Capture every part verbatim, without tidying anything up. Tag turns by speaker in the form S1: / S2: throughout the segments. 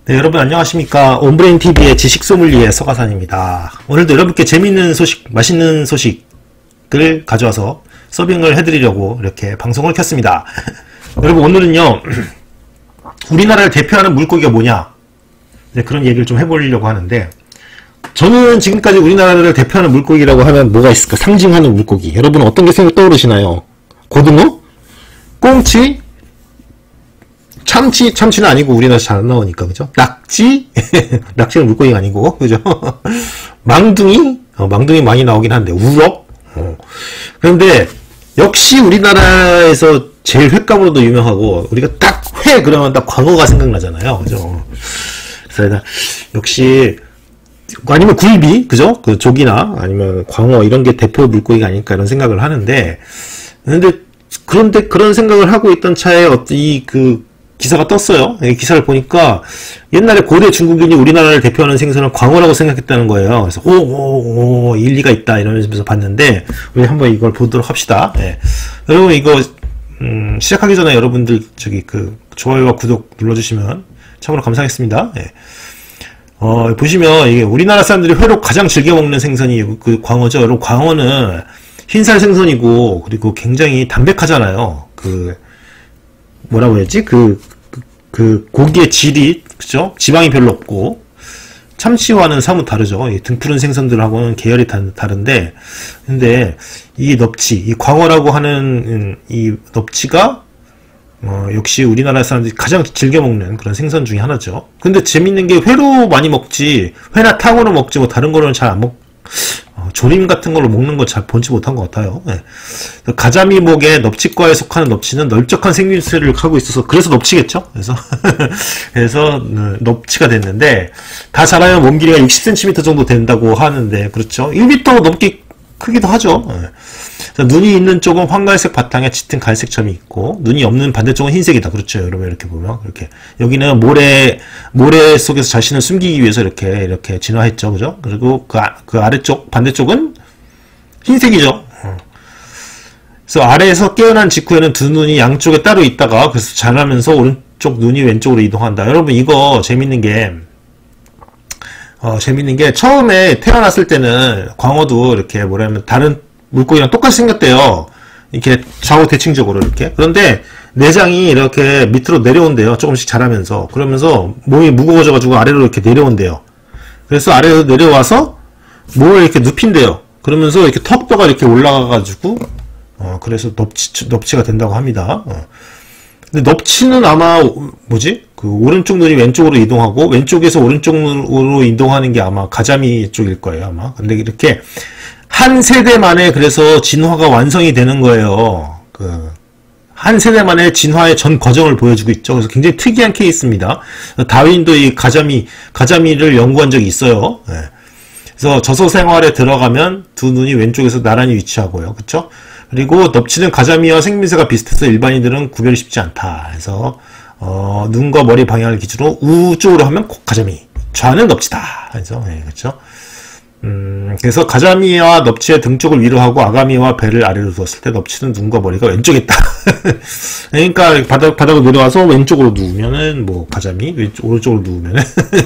S1: 네, 여러분 안녕하십니까. 온브레인티비의 지식소믈리에 서가산입니다. 오늘도 여러분께 재미있는 소식, 맛있는 소식을 가져와서 서빙을 해드리려고 이렇게 방송을 켰습니다. 여러분 오늘은요, 우리나라를 대표하는 물고기가 뭐냐, 네, 그런 얘기를 좀 해보려고 하는데, 저는 지금까지 우리나라를 대표하는 물고기라고 하면 뭐가 있을까? 상징하는 물고기. 여러분 어떤 게 생각 떠오르시나요? 고등어? 꽁치? 참치, 참치는 아니고 우리나라에서 잘 안 나오니까, 그죠? 낙지? 낙지는 물고기가 아니고, 그죠? 망둥이? 어, 망둥이 많이 나오긴 한데, 우럭? 어. 그런데, 역시 우리나라에서 제일 횟감으로도 유명하고, 우리가 딱 회! 그러면 딱 광어가 생각나잖아요. 그죠? 그래서, 역시, 아니면 굴비? 그죠? 그 조기나, 아니면 광어, 이런 게 대표 물고기가 아닐까, 이런 생각을 하는데, 근데, 그런데 그런 생각을 하고 있던 차에, 이, 그, 기사가 떴어요. 기사를 보니까 옛날에 고대 중국인이 우리나라를 대표하는 생선은 광어라고 생각했다는 거예요. 그래서 오오오 일리가 있다 이러면서 봤는데 우리 한번 이걸 보도록 합시다. 네. 여러분 이거 음, 시작하기 전에 여러분들 저기 그 좋아요와 구독 눌러주시면 참으로 감사하겠습니다. 네. 어, 보시면 이게 우리나라 사람들이 회로 가장 즐겨 먹는 생선이 그 광어죠. 여러분 광어는 흰살 생선이고 그리고 굉장히 담백하잖아요. 그 뭐라고 해야지? 그, 그, 그, 고기의 질이, 그죠? 지방이 별로 없고, 참치와는 사뭇 다르죠. 이 등푸른 생선들하고는 계열이 다, 다른데, 근데, 이 넙치, 이 광어라고 하는, 이 넙치가, 어, 역시 우리나라 사람들이 가장 즐겨 먹는 그런 생선 중에 하나죠. 근데 재밌는 게 회로 많이 먹지, 회나 탕으로 먹지, 뭐 다른 거는 잘 안 먹, 어, 조림 같은 걸로 먹는 거 잘 본지 못한 것 같아요. 네. 가자미목의 넙치과에 속하는 넙치는 널쩍한 생김새를 하고 있어서 그래서 넙치겠죠. 그래서 그래서 넙치가 됐는데 다 자라면 몸 길이가 육십 센티미터 정도 된다고 하는데 그렇죠. 일 미터 넘게 크기도 하죠. 네. 눈이 있는 쪽은 황갈색 바탕에 짙은 갈색 점이 있고 눈이 없는 반대쪽은 흰색이다. 그렇죠. 여러분 이렇게 보면 이렇게 여기는 모래 모래 속에서 자신을 숨기기 위해서 이렇게 이렇게 진화했죠. 그죠? 그리고 그, 아, 그 아래쪽 반대쪽은 흰색이죠. 그래서 아래에서 깨어난 직후에는 두 눈이 양쪽에 따로 있다가 그래서 자라면서 오른쪽 눈이 왼쪽으로 이동한다. 여러분 이거 재밌는 게 어, 재밌는 게 처음에 태어났을 때는 광어도 이렇게 뭐라면 다른 물고기랑 똑같이 생겼대요. 이렇게 좌우 대칭적으로 이렇게. 그런데 내장이 이렇게 밑으로 내려온대요. 조금씩 자라면서. 그러면서 몸이 무거워져가지고 아래로 이렇게 내려온대요. 그래서 아래로 내려와서 몸을 이렇게 눕힌대요. 그러면서 이렇게 턱뼈가 이렇게 올라가가지고 어 그래서 넙치, 넙치가 된다고 합니다. 어. 근데 넙치는 아마 뭐지? 그 오른쪽 눈이 왼쪽으로 이동하고 왼쪽에서 오른쪽으로 이동하는 게 아마 가자미 쪽일 거예요. 아마. 근데 이렇게 한 세대 만에 그래서 진화가 완성이 되는 거예요. 그, 한 세대 만에 진화의 전 과정을 보여주고 있죠. 그래서 굉장히 특이한 케이스입니다. 다윈도 이 가자미, 가자미를 연구한 적이 있어요. 네. 그래서 저소 생활에 들어가면 두 눈이 왼쪽에서 나란히 위치하고요. 그쵸? 그리고 넙치는 가자미와 생김새가 비슷해서 일반인들은 구별이 쉽지 않다. 그래서, 어, 눈과 머리 방향을 기준으로 우쪽으로 하면 가자미, 좌는 넙치다. 그래서, 네, 그쵸? 음, 그래서 가자미와 넙치의 등 쪽을 위로 하고 아가미와 배를 아래로 두었을 때 넙치는 눈과 머리가 왼쪽에 있다. 그러니까 바닥, 바닥을 내려와서 왼쪽으로 누우면은 뭐 가자미, 왼쪽, 오른쪽으로 누우면은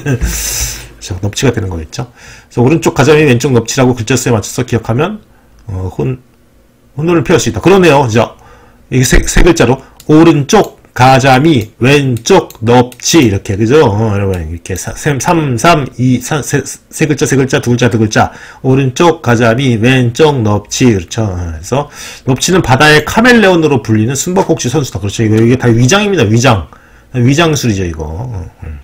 S1: 넙치가 되는 거겠죠. 그래서 오른쪽 가자미, 왼쪽 넙치라고 글자수에 맞춰서 기억하면 어, 혼, 혼돈을 피할 수 있다. 그러네요. 그죠? 이게 세, 세 글자로 오른쪽 가자미, 왼쪽 넙치 이렇게 그죠? 어, 여러분 이렇게 삼, 삼, 이, 사, 세, 세 글자, 세 글자, 두 글자, 두 글자. 오른쪽 가자미, 왼쪽 넙치 그렇죠? 그래서 넙치는 바다의 카멜레온으로 불리는 숨바꼭질 선수다. 그렇죠? 이거 이게 다 위장입니다. 위장, 위장술이죠 이거. 어, 음.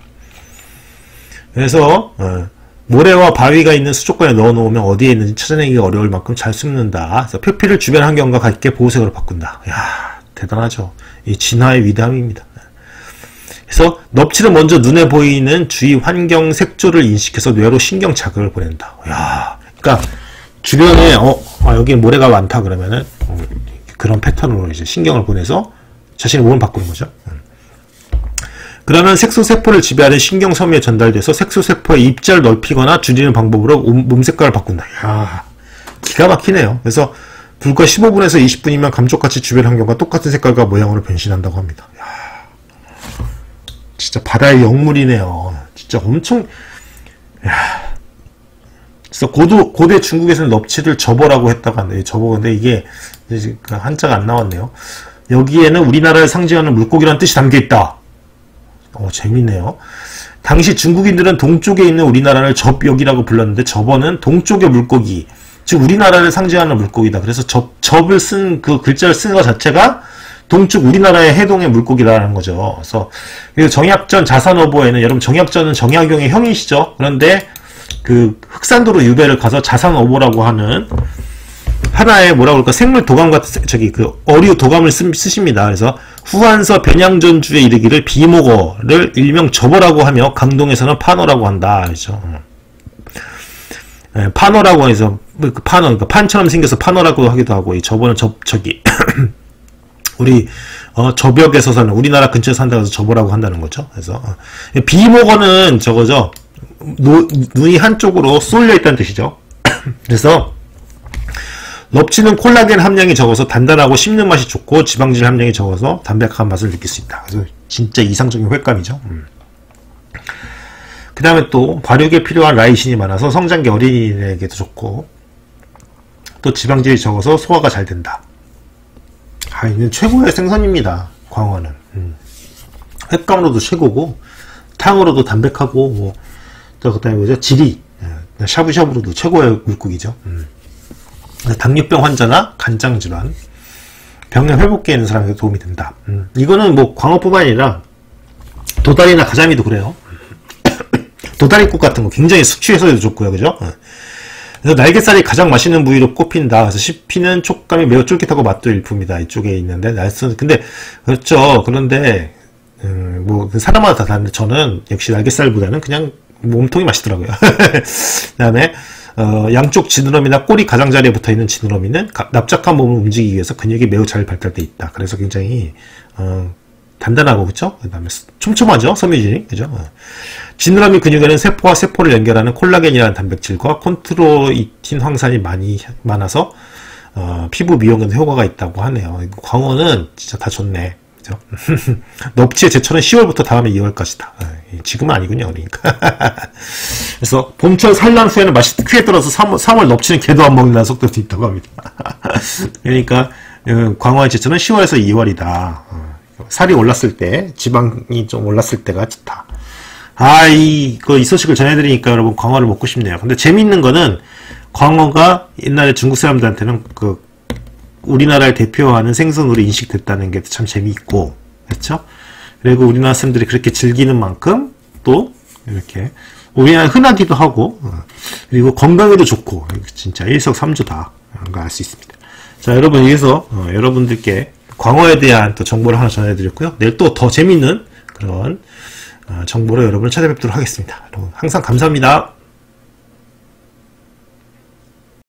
S1: 그래서 어, 모래와 바위가 있는 수족관에 넣어놓으면 어디에 있는지 찾아내기가 어려울 만큼 잘 숨는다. 그래서 표피를 주변 환경과 같게 보호색으로 바꾼다. 이야. 대단하죠. 이 진화의 위대함입니다. 그래서 넙치는 먼저 눈에 보이는 주위 환경 색조를 인식해서 뇌로 신경 자극을 보낸다. 야, 그러니까 주변에 어, 아, 여기 모래가 많다 그러면은 어, 그런 패턴으로 이제 신경을 보내서 자신의 몸을 바꾸는 거죠. 그러면 색소세포를 지배하는 신경섬유에 전달돼서 색소세포의 입자를 넓히거나 줄이는 방법으로 몸 색깔을 바꾼다. 야, 기가 막히네요. 그래서 불과 십오 분에서 이십 분이면 감쪽같이 주변 환경과 똑같은 색깔과 모양으로 변신한다고 합니다. 이야, 진짜 바다의 영물이네요. 진짜 엄청, 야. 그래서 고도, 고대 중국에서는 넙치를 접어라고 했다고 하는데, 접어, 근데 이게, 한자가 안 나왔네요. 여기에는 우리나라를 상징하는 물고기라는 뜻이 담겨있다. 어, 재밌네요. 당시 중국인들은 동쪽에 있는 우리나라를 접역이라고 불렀는데, 접어는 동쪽의 물고기, 즉 우리나라를 상징하는 물고기다. 그래서 접, 접을 쓴 그 글자를 쓴 것 자체가 동쪽 우리나라의 해동의 물고기라는 거죠. 그래서 정약전 자산어보에는, 여러분 정약전은 정약용의 형이시죠. 그런데 그 흑산도로 유배를 가서 자산어보라고 하는 하나의 뭐라고 그럴까 생물 도감 같은, 저기 그 어류 도감을 쓰, 쓰십니다. 그래서 후한서 변양전주에 이르기를 비목어를 일명 접어라고 하며 강동에서는 판어라고 한다. 그렇죠. 네, 판어라고 해서 그 판어, 그러니까 판처럼 생겨서 판어라고 하기도 하고, 이 접어는 접 저기 우리 어, 저벽에 서서는 우리나라 근처에 산다고 해서 접어라고 한다는 거죠. 그래서 어, 비목어는 저거죠. 노, 눈이 한쪽으로 쏠려 있다는 뜻이죠. 그래서 넙치는 콜라겐 함량이 적어서 단단하고 씹는 맛이 좋고 지방질 함량이 적어서 담백한 맛을 느낄 수 있다. 그래서 진짜 이상적인 횟감이죠. 음. 그 다음에 또 발육에 필요한 라이신이 많아서 성장기 어린이에게도 좋고, 또 지방질이 적어서 소화가 잘 된다. 아, 이는 최고의 생선입니다. 광어는. 음. 횟감으로도 최고고, 탕으로도 담백하고, 뭐, 또 그다음에 뭐죠? 지리, 샤브샤브로도 최고의 물고기죠. 음. 당뇨병 환자나 간장 질환, 병력 회복기에 있는 사람에게 도움이 된다. 음. 이거는 뭐 광어뿐만 아니라 도다리나 가자미도 그래요. 도다리국 같은 거 굉장히 숙취해소에도 좋고요, 그죠? 그래서 날개살이 가장 맛있는 부위로 꼽힌다. 그래서 씹히는 촉감이 매우 쫄깃하고 맛도 일품이다. 이쪽에 있는데, 날선, 근데, 그렇죠. 그런데, 음, 뭐, 사람마다 다 다른데, 저는 역시 날개살보다는 그냥 몸통이 맛있더라고요. 그 다음에, 어, 양쪽 지느러미나 꼬리 가장자리에 붙어 있는 지느러미는 가, 납작한 몸을 움직이기 위해서 근육이 매우 잘 발달되어 있다. 그래서 굉장히, 어, 단단하고, 그쵸? 그 다음에 촘촘하죠? 섬유질이, 그죠? 어. 지느러미 근육에는 세포와 세포를 연결하는 콜라겐이라는 단백질과 콘트로이틴 황산이 많이, 많아서, 어, 피부 미용에도 효과가 있다고 하네요. 광어는 진짜 다 좋네. 그죠? 넙치의 제철은 시월부터 다음에 이월까지다. 지금은 아니군요, 그러니까. 그래서 봄철 산란후에는 맛이 크게 떨어서 삼월 넙치는 개도 안 먹는다는 속담도 있다고 합니다. 그러니까, 광어의 제철은 시월에서 이월이다. 살이 올랐을 때, 지방이 좀 올랐을 때가 좋다. 아, 이, 그, 이 소식을 전해드리니까 여러분 광어를 먹고 싶네요. 근데 재밌는 거는, 광어가 옛날에 중국 사람들한테는 그, 우리나라를 대표하는 생선으로 인식됐다는 게 참 재미있고, 그렇죠? 그리고 우리나라 사람들이 그렇게 즐기는 만큼, 또, 이렇게, 우리나라에 흔하기도 하고, 그리고 건강에도 좋고, 진짜 일석삼조다. 라는 걸 알 수 있습니다. 자, 여러분, 여기서, 어, 여러분들께 광어에 대한 또 정보를 하나 전해드렸고요. 내일 또 더 재밌는 그런 어, 정보로 여러분을 찾아뵙도록 하겠습니다. 여러분 항상 감사합니다.